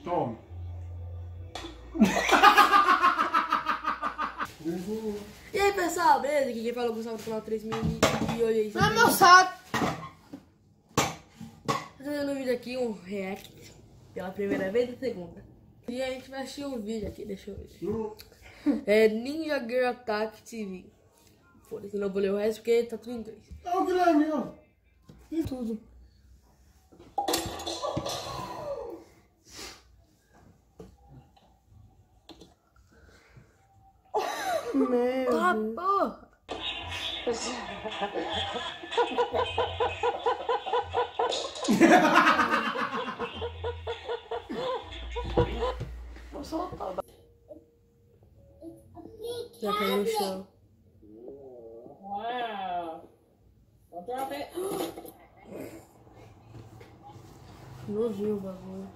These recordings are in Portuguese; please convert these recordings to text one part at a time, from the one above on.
Toma. E aí pessoal, beleza? Aqui quem falou que Gustavo do canal 3000 e hoje aí. Ah, meu saco! Tô fazendo um vídeo aqui, um react, pela primeira vez e segunda. E a gente vai assistir um vídeo aqui, deixa eu ver. É Ninja Girl Attack TV. Foda-se, não vou ler o resto porque tá tudo em inglês. É o Guilherme, ó. E tudo. Meu Tá, Deus. porra! Vou soltar. Já caiu no chão. Wow. Don't drop it. Nojinho o bagulho.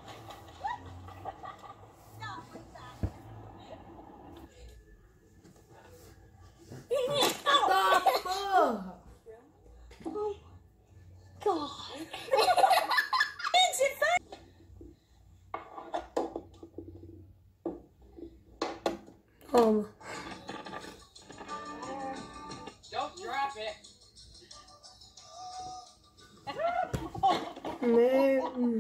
Tá, porra! Toma. Don't drop it. Meu.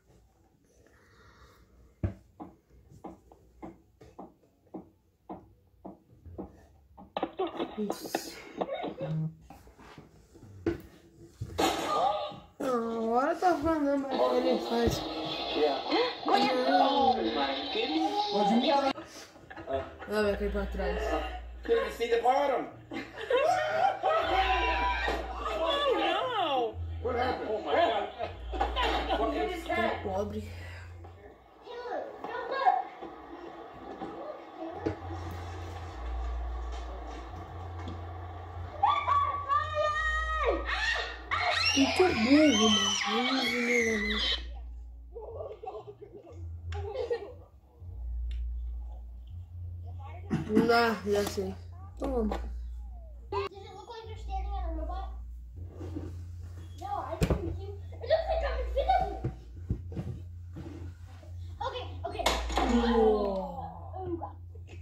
Agora tá falando, mas ele faz. Pode mudar. Ah, vai cair pra trás. Couldn't even see the bottom. Oh no! What happened? Oh my god. What is Tá that? pobre. Muito burro, mano. Ah, já sei. Toma. Does it look like you're standing on a robot? No, I didn't think you. It looks like I'm invisible. Okay. Oh God.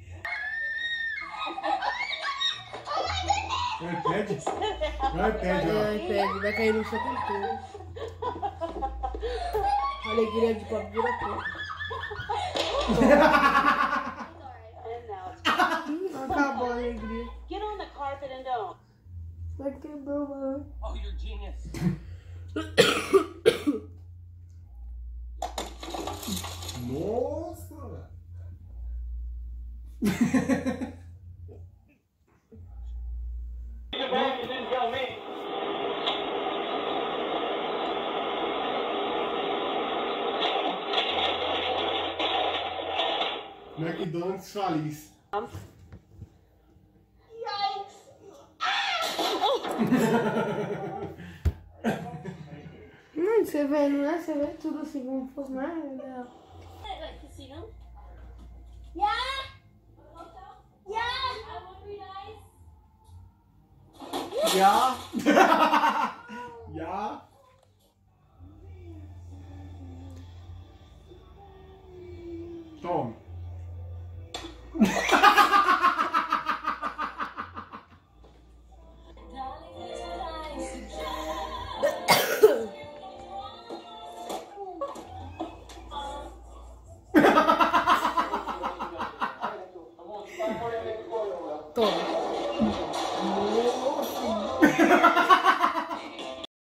Oh my goodness! Vai, pede. Vai, pede, ó. Ai, pede, vai cair no chão com tudo. A alegria de pobre vira pouco. And now Acabou a alegria. get on the carpet and don't. Vai quebrar, mano. Oh, you're a genius. Nossa. You didn't tell me. McDonald's feliz. Yikes! Não, você vê, não é? Você vê tudo assim como fosse mais legal. Like casino? Yeah. Yeah. I want to be nice. Já. Já. Toma. Toma.